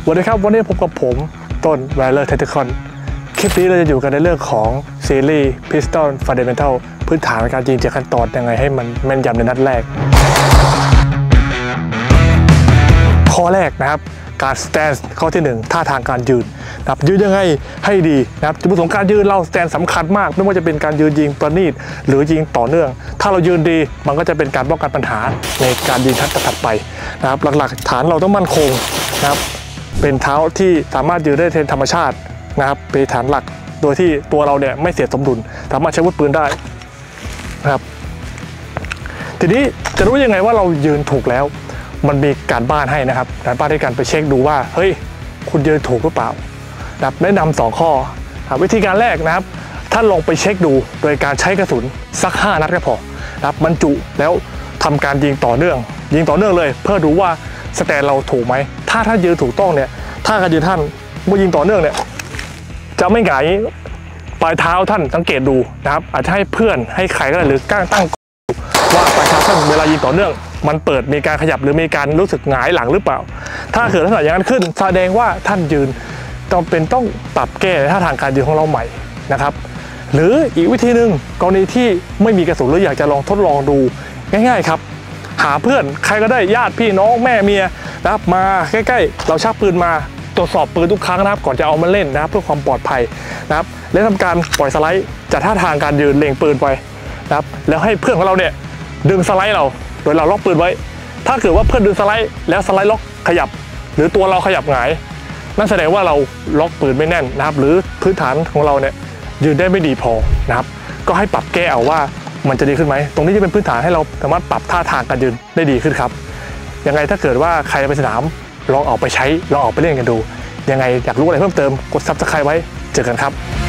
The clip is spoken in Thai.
สวัสดีครับวันนี้พบกับผมต้นแวลเลอร์เทคนิคอนคลิปนี้เราจะอยู่กันในเรื่องของซีรีส์ Piston Fundamental พื้นฐานการยิง7ขั้นตอนยังไงให้มันแม่นยำในนัดแรกข้อแรกนะครับการสแตนข้อที่1ท่าทางการยืนนะครับยืนยังไงให้ดีนะครับจุดประสงค์การยืนเราสแตนสำคัญมากไม่ว่าจะเป็นการยืนยิงประณีตหรือยิงต่อเนื่องถ้าเรายืนดีมันก็จะเป็นการป้องกันปัญหาในการยิงนัดถัดไปนะครับหลักๆฐานเราต้องมั่นคงนะครับเป็นเท้าที่สามารถยืนได้เทนธรรมชาตินะครับเป็นฐานหลักโดยที่ตัวเราเนี่ยไม่เสียสมดุลสามารถใช้อาวุธปืนได้นะครับทีนี้จะรู้ยังไงว่าเรายืนถูกแล้วมันมีการบ้านให้นะครับการบ้านในการไปเช็คดูว่าเฮ้ยคุณยืนถูกหรือเปล่านะครับแนะนำ2ข้อวิธีการแรกนะครับท่านลองไปเช็คดูโดยการใช้กระสุนสัก5นัดก็พอนะครับบรรจุแล้วทำการยิงต่อเนื่องเลยเพื่อดูว่าสแตนเราถูกไหมถ้าท่านยืนถูกต้องเนี่ยถ้าการยืนท่านเมื่อยิงต่อเนื่องเนี่ยจะไม่หงายปลายเท้าท่านสังเกตดูนะครับอาจจะให้เพื่อนให้ใครก็ได้หรือตั้งว่าปลายเท้าท่านเวลายิงต่อเนื่องมันเปิดมีการขยับหรือมีการรู้สึกหงายหลังหรือเปล่าถ้าเกิดลักษณะอย่างนั้นขึ้นแสดงว่าท่านยืนต้องปรับแก้ท่าทางการยืนของเราใหม่นะครับหรืออีกวิธีหนึ่งกรณีที่ไม่มีกระสุนหรืออยากจะลองทดลองดูง่ายๆครับหาเพื่อนใครก็ได้ญาติพี่น้องแม่เมียนะครับมาใกล้ๆเราชักปืนมาตรวจสอบปืนทุกครั้งนะครับก่อนจะเอามาเล่นนะครับเพื่อความปลอดภัยนะครับและทำการปล่อยสไลด์จัดท่าทางการยืนเล็งปืนไปนะครับแล้วให้เพื่อนของเราเนี่ยดึงสไลด์เราโดยเราล็อกปืนไว้ถ้าเกิดว่าเพื่อนดึงสไลด์แล้วสไลด์ล็อกขยับหรือตัวเราขยับหงายนั่นแสดงว่าเราล็อกปืนไม่แน่นนะครับหรือพื้นฐานของเราเนี่ยยืนได้ไม่ดีพอนะครับก็ให้ปรับแก้เอาว่ามันจะดีขึ้นไหมตรงนี้จะเป็นพื้นฐานให้เราสามารถปรับท่าทางการยืนได้ดีขึ้นครับยังไงถ้าเกิดว่าใครไปสนามลองออกไปใช้ลองออกไปเล่นกันดูยังไงอยากรู้อะไรเพิ่มเติมกด Subscribe ไว้เจอกันครับ